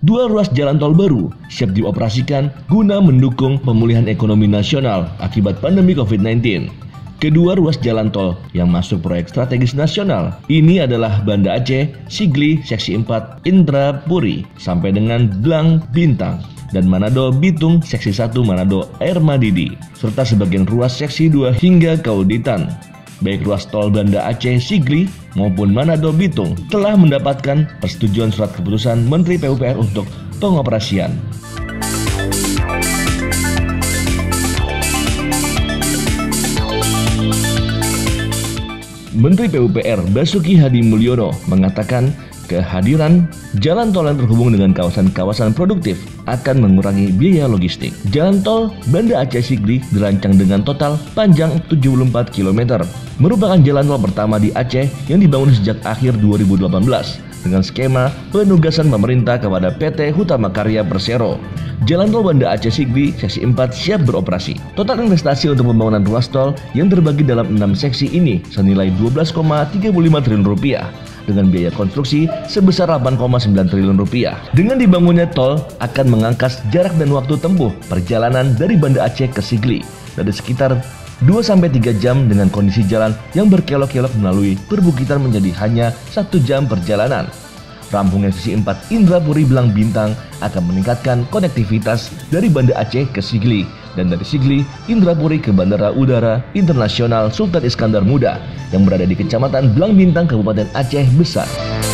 Dua ruas jalan tol baru siap dioperasikan guna mendukung pemulihan ekonomi nasional akibat pandemi COVID-19. Kedua ruas jalan tol yang masuk proyek strategis nasional ini adalah Banda Aceh, Sigli, Seksi 4, Indrapuri, sampai dengan Blang Bintang, dan Manado Bitung, Seksi 1 Manado Air Madidi, serta sebagian ruas Seksi 2 hingga Kauditan. Baik ruas tol Banda Aceh Sigli maupun Manado Bitung telah mendapatkan persetujuan surat keputusan Menteri PUPR untuk pengoperasian. Menteri PUPR Basuki Hadi Mulyono mengatakan kehadiran jalan tol yang terhubung dengan kawasan-kawasan produktif akan mengurangi biaya logistik. Jalan tol Banda Aceh Sigli dirancang dengan total panjang 74 km. Merupakan jalan tol pertama di Aceh yang dibangun sejak akhir 2018 dengan skema penugasan pemerintah kepada PT Hutama Karya Persero. Jalan tol Banda Aceh Sigli Seksi 4 siap beroperasi. Total investasi untuk pembangunan ruas tol yang terbagi dalam 6 seksi ini senilai 12,35 triliun rupiah dengan biaya konstruksi sebesar 8,9 triliun rupiah. Dengan dibangunnya tol akan mengangkas jarak dan waktu tempuh perjalanan dari Banda Aceh ke Sigli dari sekitar 2-3 jam dengan kondisi jalan yang berkelok-kelok melalui perbukitan menjadi hanya 1 jam perjalanan. Rampungnya Seksi 4 Indrapuri Blang Bintang akan meningkatkan konektivitas dari Banda Aceh ke Sigli dan dari Sigli Indrapuri ke Bandara Udara Internasional Sultan Iskandar Muda yang berada di Kecamatan Blang Bintang, Kabupaten Aceh Besar.